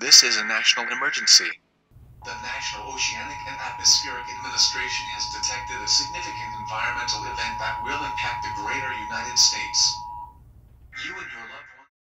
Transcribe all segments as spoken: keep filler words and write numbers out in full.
This is a national emergency. The National Oceanic and Atmospheric Administration has detected a significant environmental event that will impact the greater United States. You and your loved one.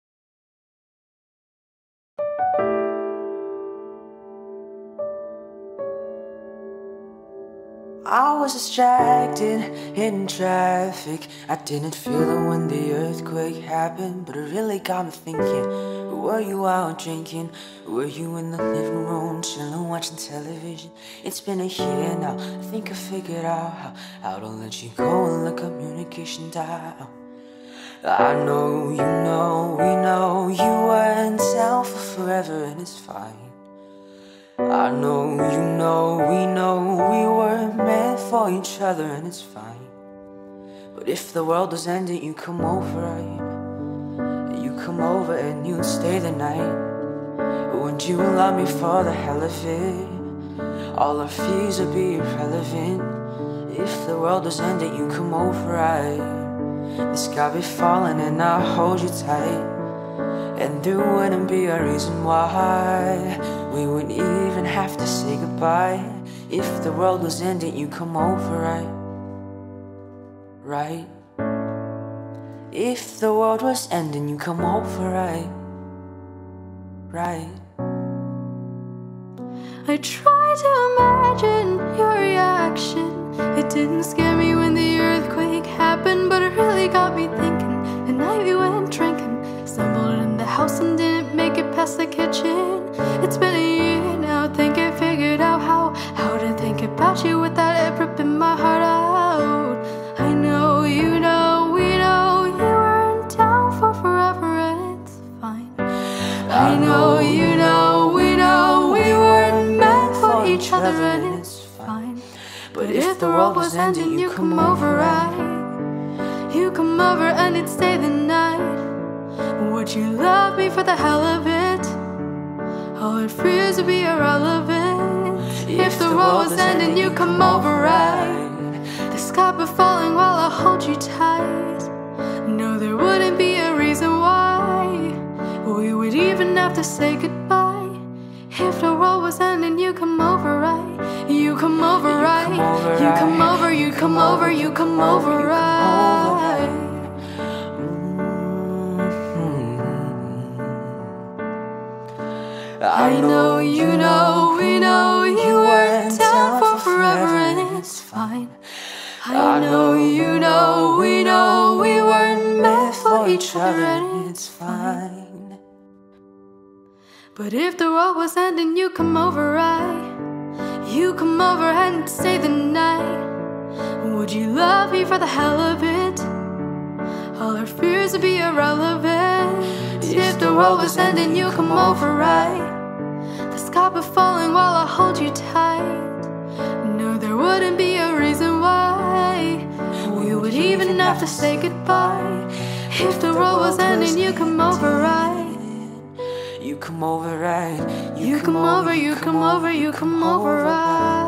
I was distracted in traffic. I didn't feel it when the earthquake happened, but it really got me thinking. Were you out drinking? Were you in the living room chilling, watching television? It's been a year now. I think I figured out how, how to let you go and let communication die. I know, you know, we know you weren't down for forever, and it's fine. I know, you know, we know we weren't meant for each other, and it's fine. But if the world was ending, you come over, right? You come over and you'd stay the night. Would you love me for the hell of it? All our fears would be irrelevant. If the world was ending, you come over, right? The sky be falling and I'll hold you tight. And there wouldn't be a reason why we wouldn't even have to say goodbye. If the world was ending, you come over, right? Right? If the world was ending, you come over, right? Right? I tried to imagine your reaction. It didn't scare me when the earthquake happened, but it really got me thinking. The night we went drinking, stumbled in the house and didn't make it past the kitchen. It's been a year now, think I figured out how How to think about you without it ripping my heart out. I know, you know, we know you weren't down for forever, and it's fine. I know, you know, we know we weren't meant for each other, and it's fine. But if the world was ending, you come over, right? You come over and it'd stay the night. Would you love me for the hell of it? All our fears would be irrelevant. If the world was ending, you come over, right? The sky be falling while I hold you tight. No, there wouldn't be a reason why we would even have to say goodbye. If the world was ending, you come over, right? You come over, right? You come over, you come over, you come over, right? I know, you know, we know you weren't down for forever, and it's fine. I know, you know, we know we weren't meant for each other, and it's fine. But if the world was ending, you come over, right? You come over and stay the night. Would you love me for the hell of it? All our fears would be irrelevant. If the world was ending, you come over, right? The sky be falling while I hold you tight. No, there wouldn't be a reason why we would even have to say goodbye. If the world was ending, you come over, right? You come over, right? You come over, you come over, you come over, right?